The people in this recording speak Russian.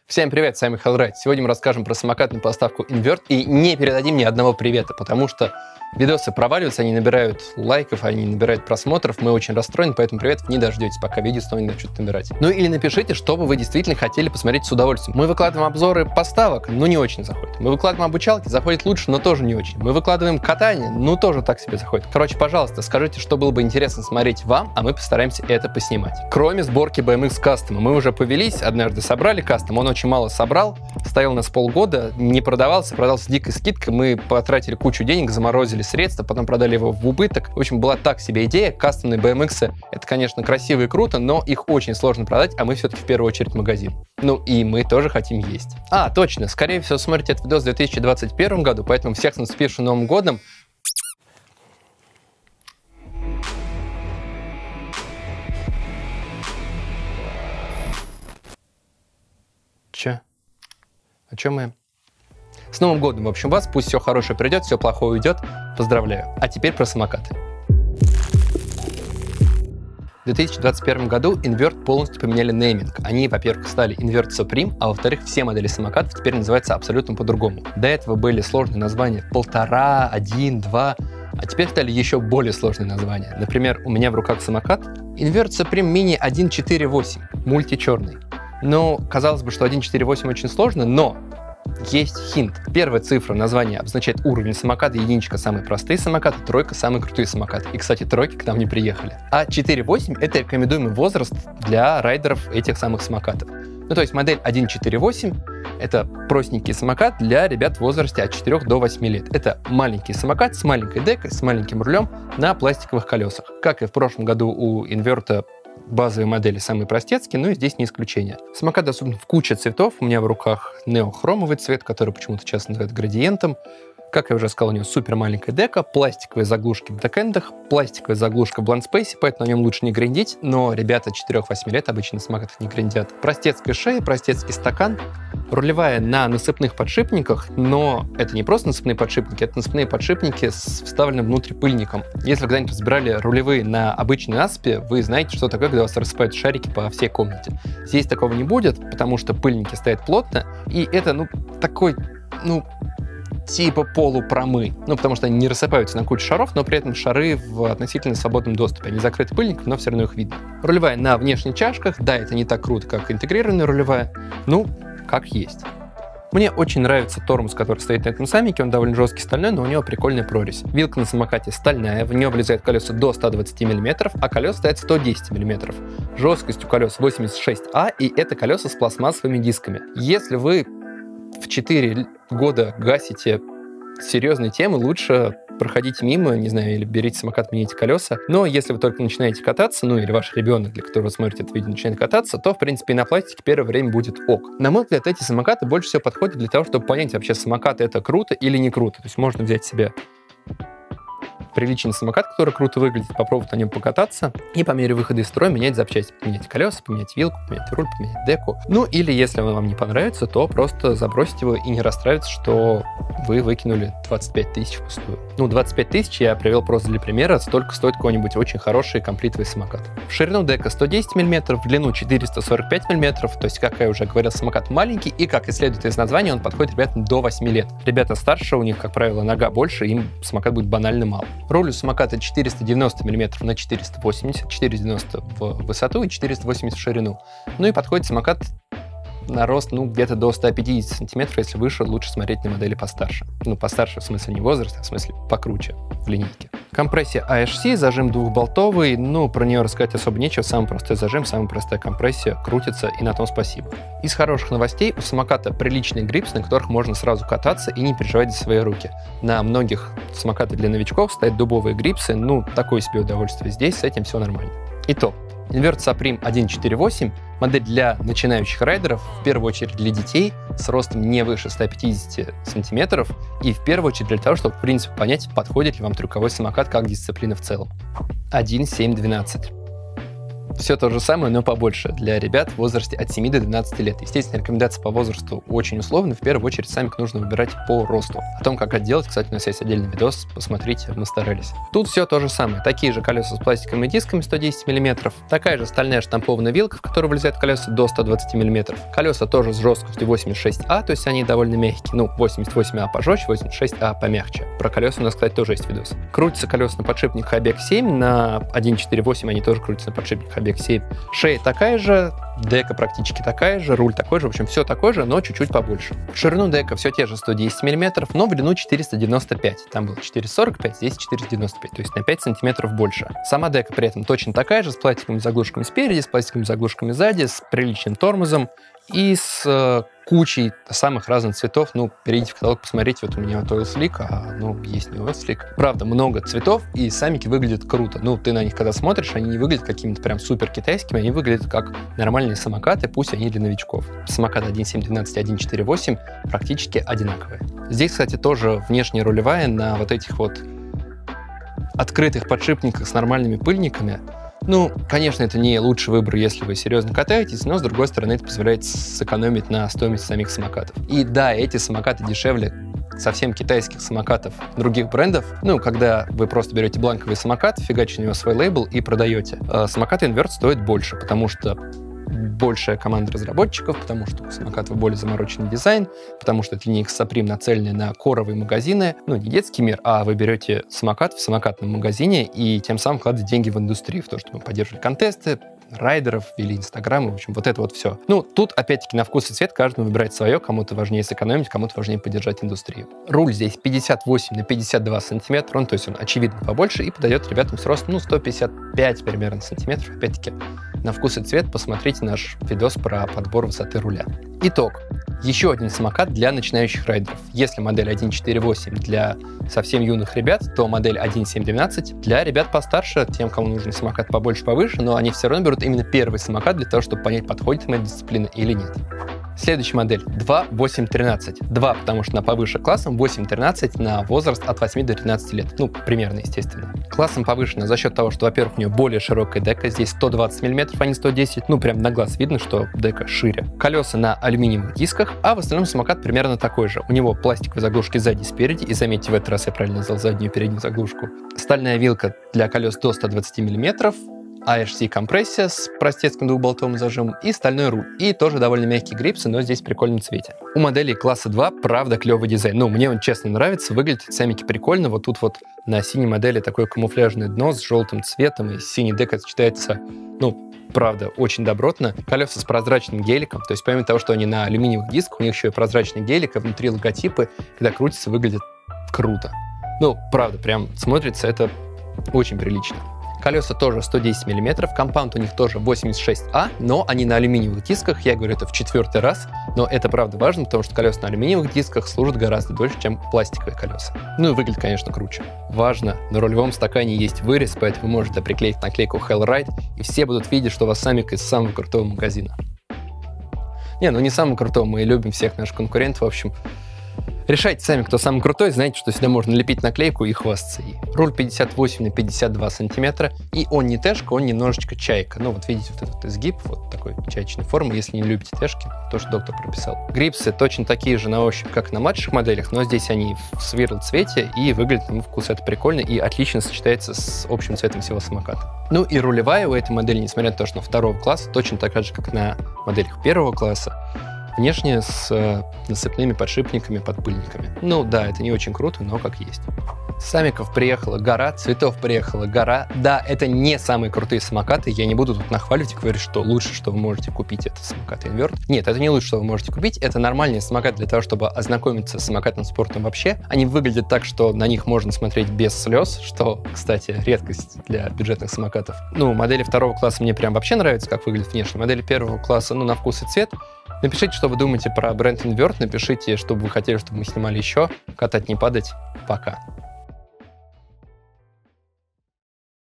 Всем привет, с вами Hellride. Сегодня мы расскажем про самокатную поставку Invert и не передадим ни одного привета, потому что видосы проваливаются, они набирают лайков, они набирают просмотров, мы очень расстроены, поэтому приветов не дождетесь, пока видео снова не начнут набирать. Ну или напишите, что бы вы действительно хотели посмотреть с удовольствием. Мы выкладываем обзоры поставок, но не очень заходит. Мы выкладываем обучалки, заходит лучше, но тоже не очень. Мы выкладываем катание, ну тоже так себе заходит. Короче, пожалуйста, скажите, что было бы интересно смотреть вам, а мы постараемся это поснимать. Кроме сборки BMX кастома, мы уже повелись, однажды собрали кастом, он очень мало собрал, стоял у нас полгода, не продавался, продался с дикой скидкой, мы потратили кучу денег, заморозили средства, потом продали его в убыток. В общем, была так себе идея. Кастомные BMX это, конечно, красиво и круто, но их очень сложно продать, а мы все-таки в первую очередь магазин. Ну и мы тоже хотим есть. А, точно, скорее всего, смотрите этот видос в 2021 году, поэтому всех с наступившим Новым годом. Че? О чем мы? С Новым годом, в общем, вас. Пусть все хорошее придет, все плохое уйдет. Поздравляю. А теперь про самокаты. В 2021 году Invert полностью поменяли нейминг. Они, во-первых, стали Invert Supreme, а во-вторых, все модели самокатов теперь называются абсолютно по-другому. До этого были сложные названия 1,5, 1, 2, а теперь стали еще более сложные названия. Например, у меня в руках самокат Invert Supreme Mini 1.4.8, мультичерный. Ну, казалось бы, что 1.4.8 очень сложно, но есть хинт. Первая цифра названия обозначает уровень самоката, единичка — самые простые самокаты, тройка — самые крутые самокаты. И, кстати, тройки к нам не приехали. А 4.8 — это рекомендуемый возраст для райдеров этих самых самокатов. Ну, то есть модель 1.4.8 — это простенький самокат для ребят в возрасте от 4 до 8 лет. Это маленький самокат с маленькой декой, с маленьким рулем на пластиковых колесах. Как и в прошлом году у Инверта базовые модели самые простецкие, но и здесь не исключение. Самокат доступен в куче цветов. У меня в руках неохромовый цвет, который почему-то часто называют градиентом. Как я уже сказал, у него супер маленькая дека, пластиковые заглушки в бэкэндах, пластиковая заглушка в бландспейсе, поэтому на нем лучше не гриндить, но ребята 4-8 лет обычно на самокатах не гриндят. Простецкая шея, простецкий стакан, рулевая на насыпных подшипниках, но это не просто насыпные подшипники, это насыпные подшипники с вставленным внутрь пыльником. Если вы когда-нибудь разбирали рулевые на обычной насыпи, вы знаете, что такое, когда у вас рассыпают шарики по всей комнате. Здесь такого не будет, потому что пыльники стоят плотно, и это, такой, типа полупромы. Потому что они не рассыпаются на кучу шаров, но при этом шары в относительно свободном доступе. Они закрыты пыльником, но все равно их видно. Рулевая на внешних чашках. Да, это не так круто, как интегрированная рулевая. Как есть. Мне очень нравится тормоз, который стоит на этом самике. Он довольно жесткий, стальной, но у него прикольная прорезь. Вилка на самокате стальная, в нее влезают колеса до 120 мм, а колеса стоят 110 мм. Жесткость у колес 86А, и это колеса с пластмассовыми дисками. Если вы в 4 года гасите серьезные темы, лучше проходите мимо, не знаю, или берите самокат, меняйте колеса. Но если вы только начинаете кататься, или ваш ребенок, для которого вы смотрите это видео, начинает кататься, то, в принципе, и на пластике первое время будет ок. На мой взгляд, эти самокаты больше всего подходят для того, чтобы понять, вообще самокат это круто или не круто. То есть можно взять себе приличный самокат, который круто выглядит, попробовать на нем покататься и по мере выхода из строя менять запчасти, поменять колеса, поменять вилку, поменять руль, поменять деку. Или если он вам не понравится, то просто забросить его и не расстраиваться, что вы выкинули 25 тысяч впустую. 25 тысяч я привел просто для примера, столько стоит какой-нибудь очень хороший комплитовый самокат. В ширину дека 110 мм, в длину 445 мм, то есть, как я уже говорил, самокат маленький, и, как и следует из названия, он подходит ребятам до 8 лет. Ребята старше, у них, как правило, нога больше, им самокат будет банально мал. Руль у самоката 490 мм на 480, 490 в высоту и 480 в ширину. И подходит самокат на рост, где-то до 150 сантиметров, если выше, лучше смотреть на модели постарше. Постарше в смысле не возраст, а в смысле покруче в линейке. Компрессия AHC, зажим двухболтовый, про нее рассказать особо нечего, самый простой зажим, самая простая компрессия, крутится, и на том спасибо. Из хороших новостей, у самоката приличный грипс, на которых можно сразу кататься и не переживать за свои руки. На многих самокатах для новичков стоят дубовые грипсы, такое себе удовольствие здесь, с этим все нормально. Итог. Invert Supreme 1.4.8 — модель для начинающих райдеров, в первую очередь для детей, с ростом не выше 150 сантиметров, и в первую очередь для того, чтобы, в принципе, понять, подходит ли вам трюковой самокат как дисциплина в целом. 1.7.12. Все то же самое, но побольше для ребят в возрасте от 7 до 12 лет. Естественно, рекомендации по возрасту очень условны. В первую очередь самик нужно выбирать по росту. О том, как это делать, кстати, у нас есть отдельный видос, посмотрите, мы старались. Тут все то же самое. Такие же колеса с пластиковыми дисками 110 мм, такая же стальная штампованная вилка, в которую влезают колеса до 120 мм. Колеса тоже с жесткостью 86А, то есть они довольно мягкие. Ну, 88А пожестче, 86А помягче. Про колеса у нас, кстати, тоже есть видос. Крутятся колеса на подшипниках ABEX 7, на 1.4.8 они тоже крутятся на подшипниках ABEX 7. Шея такая же, дека практически такая же, руль такой же, в общем, все такое же, но чуть-чуть побольше. В ширину дека все те же 110 мм, но в длину 495. Там было 445, здесь 495, то есть на 5 сантиметров больше. Сама дека при этом точно такая же, с пластиковыми заглушками спереди, с пластиковыми заглушками сзади, с приличным тормозом и с кучей самых разных цветов. Ну, перейдите в каталог, посмотрите, вот у меня вот Oil Slick, есть не Oil Slick. Правда, много цветов, и самики выглядят круто. Ну, ты на них когда смотришь, они не выглядят какими-то прям супер китайскими, они выглядят как нормальные самокаты, пусть они для новичков. Самокат 1.7.12 и 1.4.8 практически одинаковые. Здесь, кстати, тоже внешняя рулевая на вот этих вот открытых подшипниках с нормальными пыльниками. Ну, конечно, это не лучший выбор, если вы серьезно катаетесь, но, с другой стороны, это позволяет сэкономить на стоимости самих самокатов. И да, эти самокаты дешевле совсем китайских самокатов других брендов. Ну, когда вы просто берете бланковый самокат, фигачите на него свой лейбл и продаете. Самокат Invert стоит больше, потому что большая команда разработчиков, потому что у самокатов более замороченный дизайн, потому что это линейка Supreme нацеленная на коровые магазины. Ну, не детский мир, а вы берете самокат в самокатном магазине и тем самым вкладываете деньги в индустрию, в то, чтобы мы поддерживали контесты, райдеров, вели инстаграмы, в общем, вот это вот все. Ну, тут, опять-таки, на вкус и цвет каждому выбирать свое, кому-то важнее сэкономить, кому-то важнее поддержать индустрию. Руль здесь 58 на 52 сантиметра, то есть он, очевидно, побольше и подойдет ребятам с ростом, 155 примерно сантиметров, опять-таки. На вкус и цвет посмотрите наш видос про подбор высоты руля. Итог. Еще один самокат для начинающих райдеров. Если модель 1.4.8 для совсем юных ребят, то модель 1.7.12 для ребят постарше, тем, кому нужен самокат побольше, повыше, но они все равно берут именно первый самокат для того, чтобы понять, подходит им эта дисциплина или нет. Следующая модель 2.8.13. 2, потому что на повыше классом, 8.13 на возраст от 8 до 13 лет. Ну, примерно, естественно. Классом повышена за счет того, что, во-первых, у нее более широкая дека. Здесь 120 мм, а не 110. Ну, прям на глаз видно, что дека шире. Колеса на алюминиевых дисках, а в остальном самокат примерно такой же. У него пластиковые заглушки сзади и спереди. И заметьте, в этот раз я правильно назвал заднюю и переднюю заглушку. Стальная вилка для колес до 120 мм. AHC компрессия с простецким двухболтовым зажимом и стальной руль. И тоже довольно мягкие грипсы, но здесь в прикольном цвете. У моделей класса 2 правда клевый дизайн. Ну, мне он честно нравится, выглядит самики прикольно. Вот тут вот на синей модели такое камуфляжное дно с желтым цветом, и синий дека сочетается, ну, правда, очень добротно. Колеса с прозрачным геликом, то есть помимо того, что они на алюминиевых дисках, у них еще и прозрачный гелик, а внутри логотипы, когда крутится, выглядит круто. Ну, правда, прям смотрится это очень прилично. Колеса тоже 110 мм, компаунд у них тоже 86А, но они на алюминиевых дисках, я говорю это в 4-й раз, но это правда важно, потому что колеса на алюминиевых дисках служат гораздо дольше, чем пластиковые колеса. Ну и выглядит, конечно, круче. Важно, на рулевом стакане есть вырез, поэтому вы можете приклеить наклейку Hellride, и все будут видеть, что у вас самик из самого крутого магазина. Не, ну не самого крутого, мы любим всех наших конкурентов, в общем. Решайте сами, кто самый крутой, знаете, что сюда можно лепить наклейку и хвастаться ей. Руль 58 на 52 сантиметра, и он не тэшка, он немножечко чайка. Ну вот видите, вот этот изгиб, вот такой чаечной формы, если не любите тэшки, то, что доктор прописал. Грипсы точно такие же на ощупь, как на младших моделях, но здесь они в свирл цвете, и выглядит на мой вкус это прикольно, и отлично сочетается с общим цветом всего самоката. Ну и рулевая у этой модели, несмотря на то, что она второго класса, точно такая же, как на моделях первого класса. Внешне с насыпными подшипниками, подпыльниками. Ну да, это не очень круто, но как есть. Самиков приехала гора, цветов приехала гора. Да, это не самые крутые самокаты. Я не буду тут нахваливать и говорить, что лучше, что вы можете купить, это самокат Invert. Нет, это не лучше, что вы можете купить. Это нормальный самокат для того, чтобы ознакомиться с самокатным спортом вообще. Они выглядят так, что на них можно смотреть без слез, что, кстати, редкость для бюджетных самокатов. Ну, модели второго класса мне прям вообще нравятся, как выглядят внешне. Модели первого класса, ну, на вкус и цвет. Напишите, что вы думаете про бренд Invert, напишите, что бы вы хотели, чтобы мы снимали еще. Катать, не падать. Пока.